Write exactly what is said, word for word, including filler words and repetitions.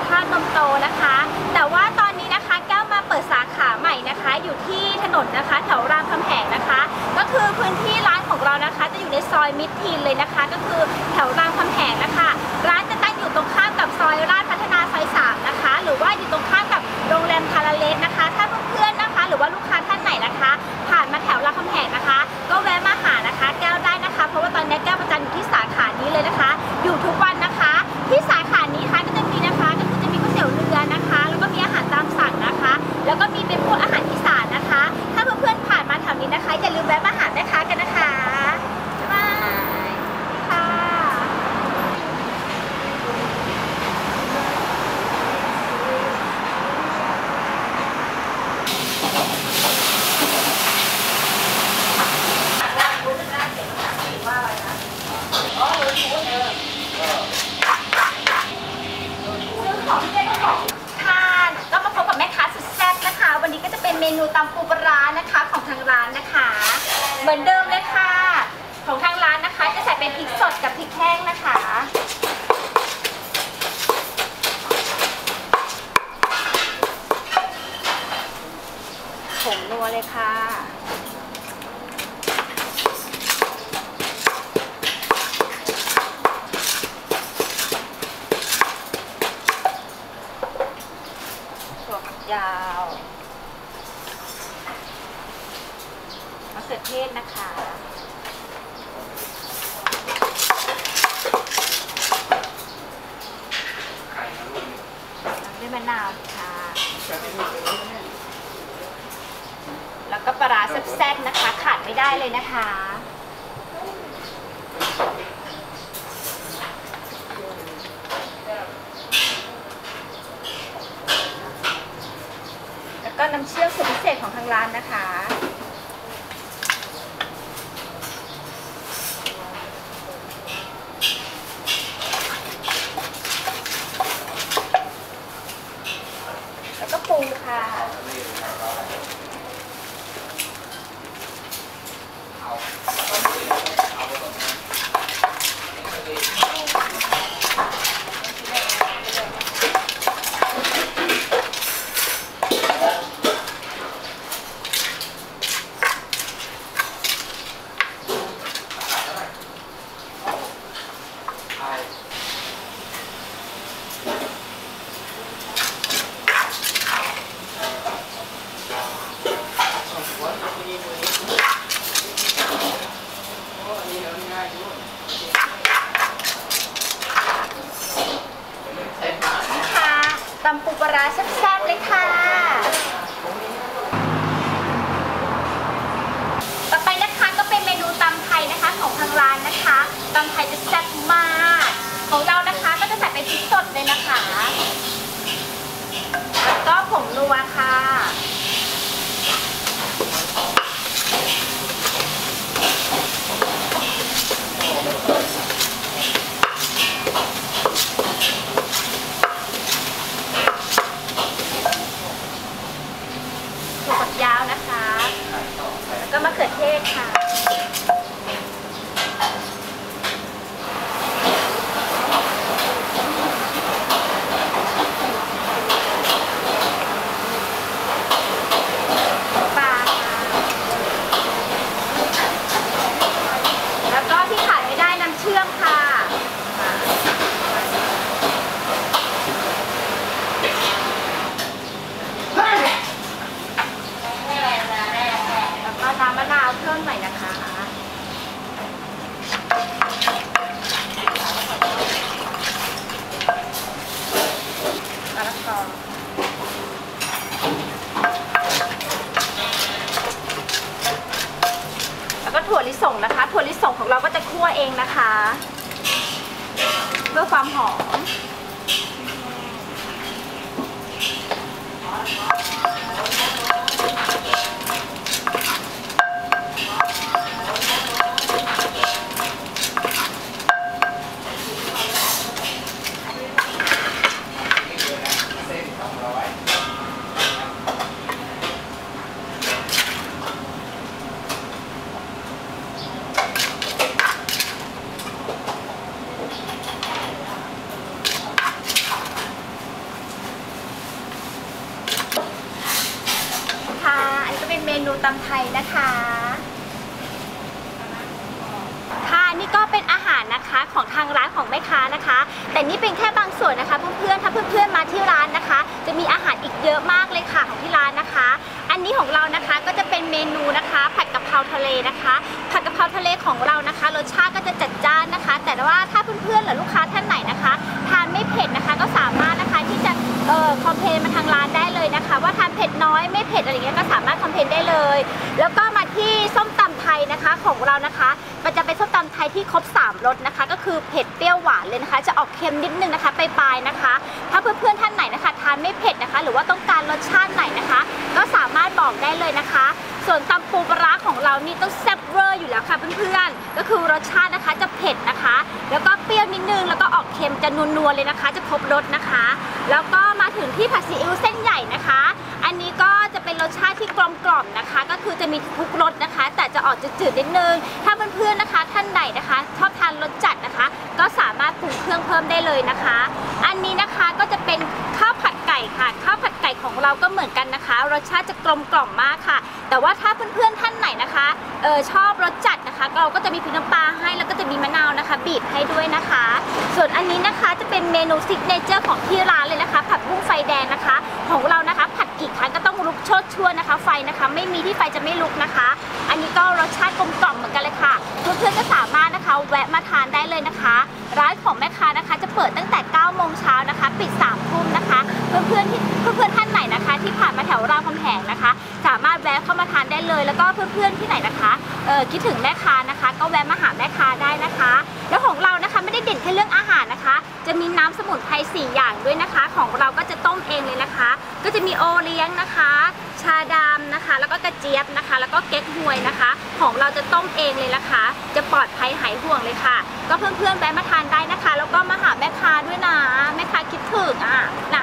ธาตุนมโตนะคะแต่ว่าตอนนี้นะคะแก้วมาเปิดสาขาใหม่นะคะอยู่ที่ถนนนะคะแถวรามคำแหงนะคะก็คือพื้นที่ร้านของเรานะคะจะอยู่ในซอยมิตรทีนเลยนะคะก็คือแถวรามคำแหงนะคะร้านจะตั้งอยู่ตรงข้ามกับซอยราชพัฒนาซอยสามนะคะหรือว่าอยู่ตรงข้ามกับโรงแรมพาราเลสนะคะถ้าเพื่อนๆนะคะหรือว่าลูกค้าท่านไหนนะคะผ่านมาแถวรามคำแหงนะคะก็แวะมาหานะคะแก้วได้นะคะเพราะว่าตอนนี้แก้วประจำอยู่ที่สาขานี้เลยนะคะอยู่ทุกวันนะคะที่สาขานี้ค่ะก็จะมีนะคะก็คือจะมีก๋วยเตี๋ยวเรือนะคะแล้วก็มีอาหารตามสั่งนะคะแล้วก็มีเป็นพวกอาหารอีสานนะคะถ้าเพื่อนๆผ่านมาแถวนี้นะคะอย่าลืมแวะมาหาแม่ค้ากันนะคะบ๊ายบายค่ะก็มาพบกับแม่ค้าสุดแซ่บนะคะวันนี้ก็จะเป็นเมนูตำปูปลาร้านะคะของทางร้านนะคะเหมือนเดิมเลยค่ะของทางร้านนะคะจะใส่เป็นพริกสดกับพริกแห้งนะคะผงนัวเลยค่ะยาวมะเขือเทศนะคะด้วยมะนาวค่ะแล้วก็ปลาร้าแซ่บๆนะคะขาดไม่ได้เลยนะคะก็น้ำเชื่อมสูตรพิเศษของทางร้านนะคะแล้วก็ปรุงค่ะตำปูปลาร้าแซ่บๆเลยค่ะต่อไปนะคะก็เป็นเมนูตำไทยนะคะของทางร้านนะคะตำไทยจะแซ่บมากของเรานะคะก็จะใส่เป็นพริกสดเลยนะคะแล้วก็ผงนัวค่ะยาวนะคะแล้วก็มะเขือเทศค่ะปลาค่ะแล้วก็ที่ขาดไม่ได้น้ำเชื่อมค่ะน้ำมะนาวเพิ่มหน่อยนะคะมะละกอแล้วก็ถั่วลิสงนะคะถั่วลิสงของเราก็จะคั่วเองนะคะเพื่อความหอมนูตำไทยนะคะค่ะนี่ก็เป็นอาหารนะคะของทางร้านของแม่ค้านะคะแต่นี่เป็นแค่บางส่วนนะคะเพื่อนๆถ้าเพื่อนๆมาที่ร้านนะคะจะมีอาหารอีกเยอะมากเลยค่ะของที่ร้านนะคะอันนี้ของเรานะคะก็จะเป็นเมนูนะคะผัดกะเพราทะเลนะคะผัดกะเพราทะเลของเรานะคะรสชาติก็จะจัดจ้านนะคะแต่ว่าถ้าเพื่อนๆหรือลูกค้าท่านไหนนะคะทานไม่เผ็ดนะคะก็สามารถนะคะที่จะเอ่อคอมเพลนมาทางร้านได้เลยนะคะว่าทานเผ็ดน้อยไม่เผ็ดอะไรอย่างเงี้ยก็สามารถคอมเพลนได้เลยแล้วก็มาที่ส้มตำไทยนะคะของเรานะคะมันจะเป็นส้มตำไทยที่ครบสามรสนะคะก็คือเผ็ดเปรี้ยวหวานเลยนะคะจะออกเค็มนิดนึงนะคะปลายๆนะคะถ้าเพื่อนๆท่านไหนนะคะทานไม่เผ็ดนะคะหรือว่าต้องการรสชาติไหนนะคะก็สามารถบอกได้เลยนะคะส่วนตำปูปลาร้าของเรานี่ต้องแซ่บเวอร์อยู่แล้วค่ะเพื่อนๆก็คือรสชาตินะคะจะเผ็ดนะคะแล้วก็เปรี้ยวนิดนึงแล้วก็ออกเค็มจะนัวๆเลยนะคะจะครบรสนะคะแล้วก็มาถึงที่ผัดซีอิ๊วเส้นใหญ่นะคะอันนี้ก็จะเป็นรสชาติที่กลมกล่อมนะคะก็คือจะมีทุกรสนะคะแต่จะออกจืดๆนิดนึงถ้าเพื่อนๆนะคะท่านไหนนะคะชอบทานรสจัดนะคะก็สามารถปรุงเครื่องเพิ่มได้เลยนะคะอันนี้นะคะก็จะเป็นข้าวผัดไก่ค่ะข้าวผัดไก่ของเราก็เหมือนกันนะคะรสชาติจะกลมกล่อมมากค่ะแต่ว่าถ้าเพื่อนๆท่านไหนนะคะเออชอบรสจัดนะคะเราก็จะมีพริกน้ำปลาให้แล้วก็จะมีมะนาวนะคะบีบให้ด้วยนะคะส่วนอันนี้นะคะจะเป็นเมนูซิกเนเจอร์ของที่ร้านเลยนะคะผัดบุ้งไฟแดงนะคะของเรานะคะผัดกี่ครั้งก็ต้องลุกโชดช่วนะคะไฟนะคะไม่มีที่ไฟจะไม่ลุกนะคะอันนี้ก็รสชาติกลมกล่อมเหมือนกันเลยค่ะเพื่อนๆก็สามารถนะคะแวะมาทานได้เลยนะคะร้านของแม่ค้านะคะจะเปิดตั้งแต่เก้าโมงเช้านะคะปิดสามทุ่มนะคะเพื่อนๆที่เพื่อนๆท่านไหนนะคะที่ผ่านมาแถวรามคำแหงนะคะสามารถแวะเข้ามาทานได้เลยแล้วก็เพื่อนๆที่ไหนนะคะเออคิดถึงแม่ค้านะคะก็แวะมาหาแม่ค้าได้นะคะแล้วของเรานะคะไม่ได้เด่นแค่เรื่องอาหารนะคะจะมีน้ำสมุนไพรสี่อย่างด้วยนะคะของเราก็จะต้มเองเลยนะคะก็จะมีโอเลี้ยงนะคะชาดำนะคะแล้วก็กระเจี๊ยบนะคะแล้วก็เก๊กฮวยนะคะของเราจะต้มเองเลยนะคะจะปลอดภัยหายห่วงเลยค่ะก็เพื่อนๆแวะมาทานได้นะคะแล้วก็มาหาแม่ค้าด้วยนะแม่ค้าคิดถึงอ่ะ